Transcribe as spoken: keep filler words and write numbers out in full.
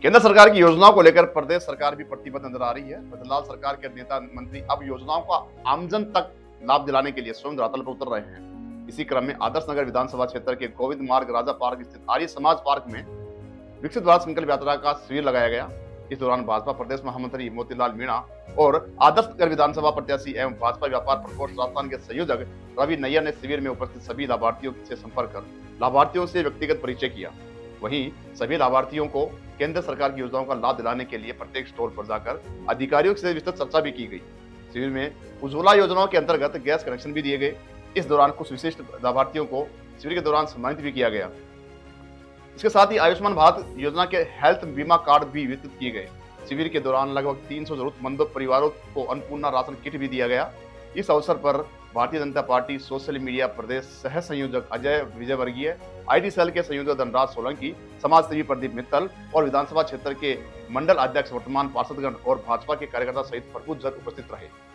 केंद्र सरकार की योजनाओं को लेकर प्रदेश सरकार भी प्रतिबद्ध नजर आ रही है। बदलाव सरकार के नेता मंत्री अब योजनाओं का आमजन तक लाभ दिलाने के लिए स्वयं धरातल पर उतर रहे हैं। इसी क्रम में आदर्श नगर विधानसभा क्षेत्र के गोविंद मार्ग राजा पार्क स्थित आर्य समाज पार्क में विकसित भारत संकल्प यात्रा का शिविर लगाया गया। इस दौरान भाजपा प्रदेश महामंत्री मोतीलाल मीणा और आदर्श नगर विधानसभा प्रत्याशी एवं भाजपा व्यापार प्रकोष्ठ राजस्थान के संयोजक रवि नैयर ने शिविर में उपस्थित सभी लाभार्थियों से संपर्क कर लाभार्थियों से व्यक्तिगत परिचय किया। वहीं सभी लाभार्थियों को केंद्र सरकार की योजनाओं का लाभ दिलाने के लिए प्रत्येक स्टॉल पर जाकर अधिकारियों से विस्तृत चर्चा भी की गई। शिविर में उज्ज्वला योजनाओं के अंतर्गत गैस कनेक्शन भी दिए गए। इस दौरान कुछ विशिष्ट लाभार्थियों को शिविर के दौरान सम्मानित भी किया गया। इसके साथ ही आयुष्मान भारत योजना के हेल्थ बीमा कार्ड भी वितरित किए गए। शिविर के दौरान लगभग तीन सौ जरूरतमंद परिवारों को अन्नपूर्णा राशन किट भी दिया गया। इस अवसर पर Bharatiya Janata party social media प्रदेश सह संयोजक अजय विजयवर्गीय, आईटी सेल के संयोजक धनराज सोलंकी, समाज सेवी प्रदीप मित्तल और विधानसभा क्षेत्र के मंडल अध्यक्ष वर्तमान पार्षदगण और भाजपा के कार्यकर्ता सहित भरपूर जन उपस्थित रहे।